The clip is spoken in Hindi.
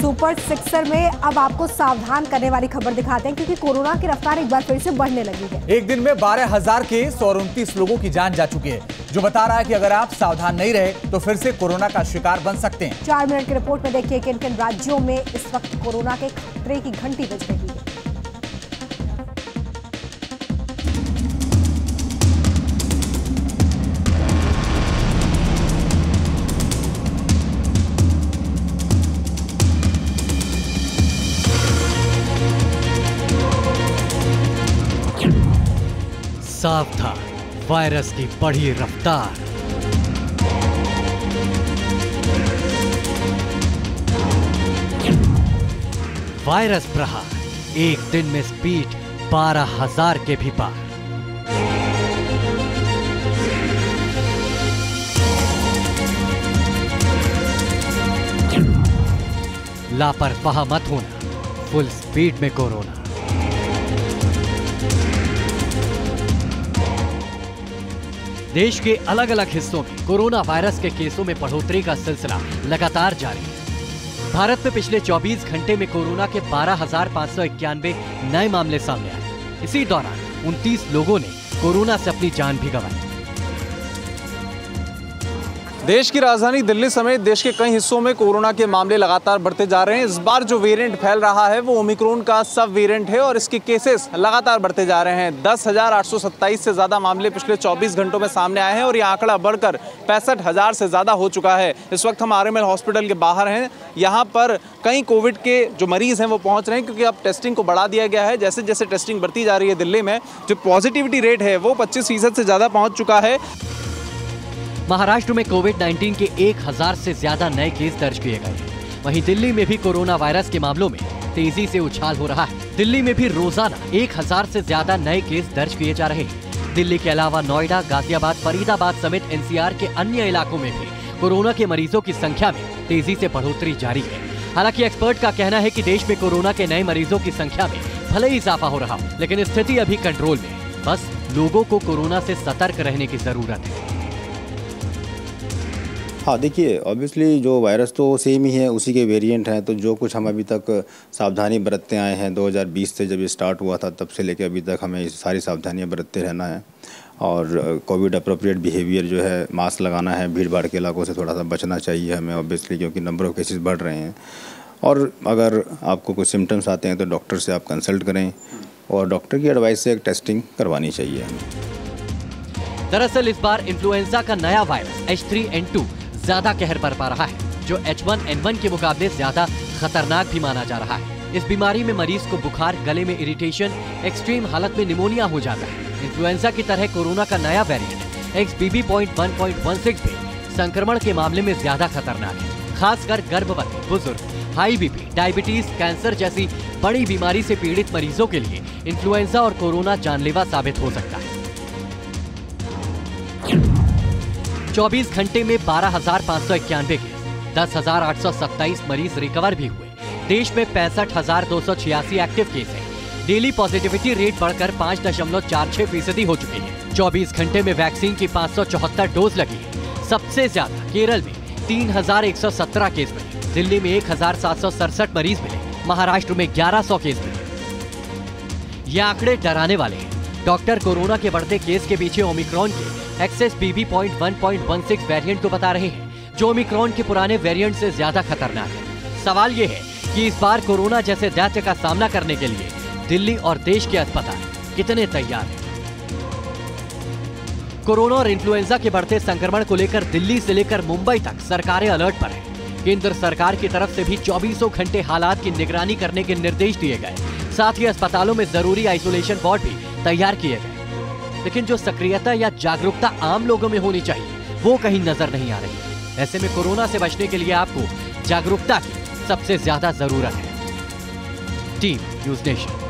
सुपर सिक्सर में अब आपको सावधान करने वाली खबर दिखाते हैं, क्योंकि कोरोना की रफ्तार एक बार फिर से बढ़ने लगी है। एक दिन में 12,000 केस और 29 लोगों की जान जा चुकी है, जो बता रहा है कि अगर आप सावधान नहीं रहे तो फिर से कोरोना का शिकार बन सकते हैं। 4 मिनट की रिपोर्ट में देखिए किन किन राज्यों में इस वक्त कोरोना के खतरे की घंटी बज रही है। सावधान, वायरस की बढ़ी रफ्तार। वायरस प्रहार, एक दिन में स्पीड 12,000 के भी पार। लापरवाह मत होना, फुल स्पीड में कोरोना। देश के अलग अलग हिस्सों में कोरोना वायरस के केसों में बढ़ोतरी का सिलसिला लगातार जारी है। भारत में पिछले 24 घंटे में कोरोना के 12,591 नए मामले सामने आए। इसी दौरान 29 लोगों ने कोरोना से अपनी जान भी गंवाई। देश की राजधानी दिल्ली समेत देश के कई हिस्सों में कोरोना के मामले लगातार बढ़ते जा रहे हैं। इस बार जो वेरिएंट फैल रहा है वो ओमिक्रॉन का सब वेरिएंट है और इसके केसेस लगातार बढ़ते जा रहे हैं। 10,827 से ज़्यादा मामले पिछले 24 घंटों में सामने आए हैं और ये आंकड़ा बढ़कर 65,000 से ज़्यादा हो चुका है। इस वक्त हम RML हॉस्पिटल के बाहर हैं। यहाँ पर कई कोविड के जो मरीज़ हैं वो पहुँच रहे हैं, क्योंकि अब टेस्टिंग को बढ़ा दिया गया है। जैसे जैसे टेस्टिंग बढ़ती जा रही है दिल्ली में जो पॉजिटिविटी रेट है वो 25% से ज़्यादा पहुँच चुका है। महाराष्ट्र में कोविड-19 के 1,000 से ज्यादा नए केस दर्ज किए गए हैं। वहीं दिल्ली में भी कोरोना वायरस के मामलों में तेजी से उछाल हो रहा है। दिल्ली में भी रोजाना 1,000 से ज्यादा नए केस दर्ज किए जा रहे हैं। दिल्ली के अलावा नोएडा, गाजियाबाद, फरीदाबाद समेत NCR के अन्य इलाकों में भी कोरोना के मरीजों की संख्या में तेजी से बढ़ोतरी जारी है। हालांकि एक्सपर्ट का कहना है कि देश में कोरोना के नए मरीजों की संख्या में भले ही इजाफा हो रहा हो, लेकिन स्थिति अभी कंट्रोल में है। बस लोगों को कोरोना से सतर्क रहने की जरूरत है। हाँ, देखिए ऑब्वियसली जो वायरस तो सेम ही है, उसी के वेरिएंट हैं। तो जो कुछ हम अभी तक सावधानी बरतते आए हैं 2020 से जब ये स्टार्ट हुआ था तब से लेकर अभी तक हमें सारी सावधानियां बरतते रहना है। और कोविड अप्रोप्रिएट बिहेवियर जो है, मास्क लगाना है, भीड़ भाड़ के इलाकों से थोड़ा सा बचना चाहिए हमें ऑब्वियसली, क्योंकि नंबर ऑफ़ केसेस बढ़ रहे हैं। और अगर आपको कुछ सिम्टम्स आते हैं तो डॉक्टर से आप कंसल्ट करें और डॉक्टर की एडवाइस से एक टेस्टिंग करवानी चाहिए हमें। दरअसल इस बार इन्फ्लुएंजा का नया वायरस H3N2 ज्यादा कहर बरपा रहा है, जो H1N1 के मुकाबले ज्यादा खतरनाक भी माना जा रहा है। इस बीमारी में मरीज को बुखार, गले में इरिटेशन, एक्सट्रीम हालत में निमोनिया हो जाता है। इन्फ्लुएंजा की तरह कोरोना का नया वेरिएंट XBB.1.16 भी संक्रमण के मामले में ज्यादा खतरनाक है। खासकर गर्भवती, बुजुर्ग, हाई BP, डायबिटीज, कैंसर जैसी बड़ी बीमारी से पीड़ित मरीजों के लिए इन्फ्लुएंजा और कोरोना जानलेवा साबित हो सकता है। 24 घंटे में 12,591 केस, 10,827 मरीज रिकवर भी हुए। देश में 65,286 एक्टिव केस हैं। डेली पॉजिटिविटी रेट बढ़कर 5.46% हो चुकी है। 24 घंटे में वैक्सीन की 574 डोज लगी है। सबसे ज्यादा केरल में 3,117 केस मिले, दिल्ली में 1,767 मरीज मिले, महाराष्ट्र में 1,100 केस मिले। ये आंकड़े डराने वाले हैं। डॉक्टर कोरोना के बढ़ते केस के पीछे ओमिक्रॉन के XBB.1.16 वेरिएंट को बता रहे हैं, जो ओमिक्रॉन के पुराने वेरिएंट से ज्यादा खतरनाक है। सवाल ये है कि इस बार कोरोना जैसे दैत्य का सामना करने के लिए दिल्ली और देश के अस्पताल कितने तैयार हैं? कोरोना और इन्फ्लुएंजा के बढ़ते संक्रमण को लेकर दिल्ली से लेकर मुंबई तक सरकारें अलर्ट पर हैं। केंद्र सरकार की तरफ से भी 24 घंटे हालात की निगरानी करने के निर्देश दिए गए। साथ ही अस्पतालों में जरूरी आइसोलेशन वार्ड भी तैयार किए गए। लेकिन जो सक्रियता या जागरूकता आम लोगों में होनी चाहिए वो कहीं नजर नहीं आ रही। ऐसे में कोरोना से बचने के लिए आपको जागरूकता की सबसे ज्यादा जरूरत है। Team News nation.